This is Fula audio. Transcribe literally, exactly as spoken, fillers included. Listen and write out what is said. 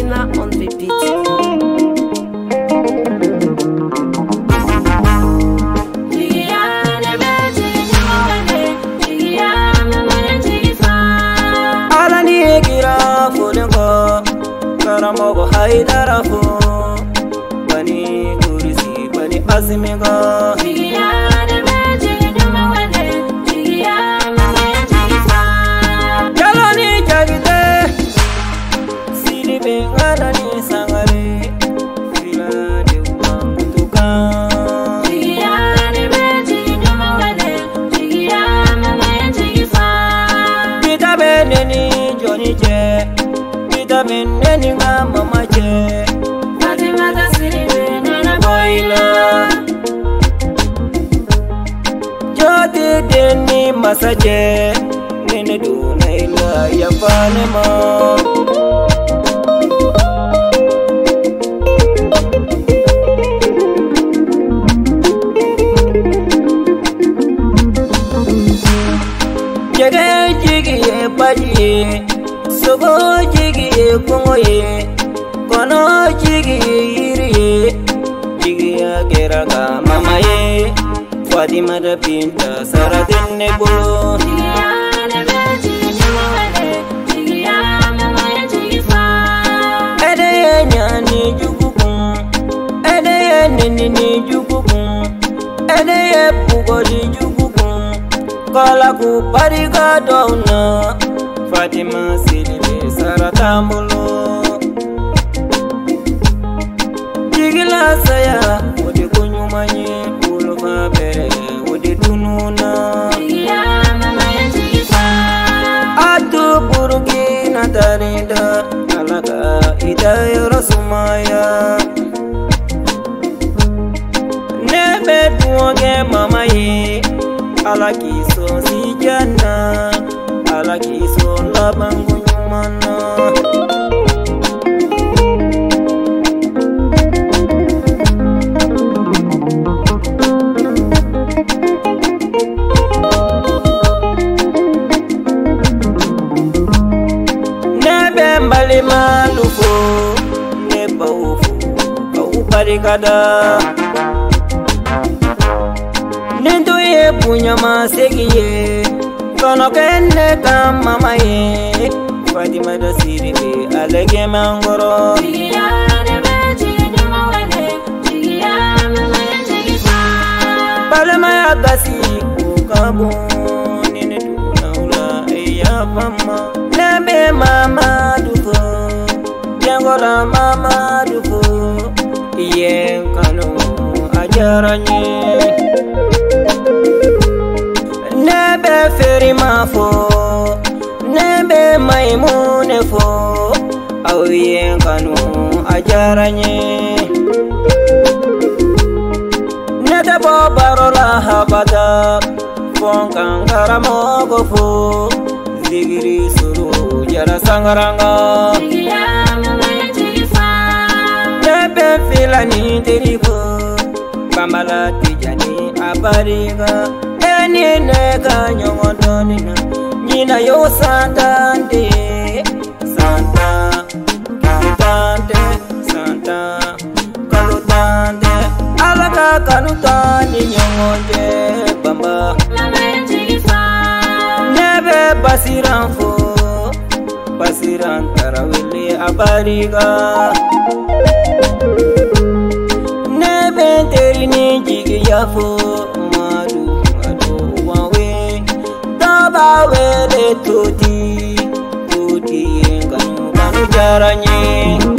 Ghana on repeat. Alani gira fulengo karamogo haidara fu bani kurisi bani asimigo. Jalani jagite sili bengana ni sangare fila de umangutuka. Kita beneni Johnny je, kita beneni mama je. Fatima ta sili benena boila. Jodi deni masaje. Nene duna ila ya panema. Jere jigi ye paji, sogo jigi ye kongo ye, kono jigi ye iri, jigi ya geraga mama ye, Fatima da pinta saratin nebo. Edeye nyani jukukun, edeye nini jukukun, edeye pugodi jukukun, kala ku pariga dona, Fatima silibe saratambulo. Jigila saya, ode kunyumanye, ulofa bere, ode dununa. Atu buruki natarinda, alaka idaya rasumaya. Nebe duoge mama ye, alaki so si jana, alaki so labangu nyumana. Mbali malufu neba ufu kauparikada nindu ye punya masegi ye kono kende kamama ye Fatima da siribe alege mangoro. Palema ya gasi kukabu nene tunaula eya fama. Nebe mama duko, jangora mama duko, iye kanu ajaranye. Nebe feri mafo, nebe maimune fo, au iye kanu ajaranye. Nete bo barola habada, fonkangara mogo fo. Digiri suru jara sangaranga. Nebe fila ni derivo, bambala tijani abariga. Eni nega nyongodonina, nina yo santante, santa, kalutante, santa, kalutante, alaka kalutani nyongonde bamba. Nebe basiran fo, basiran tarawele abariga. Nebe terini jigi yafo, madu madu wawe. Taba wele tuti, tuti enganu kanu jaranye.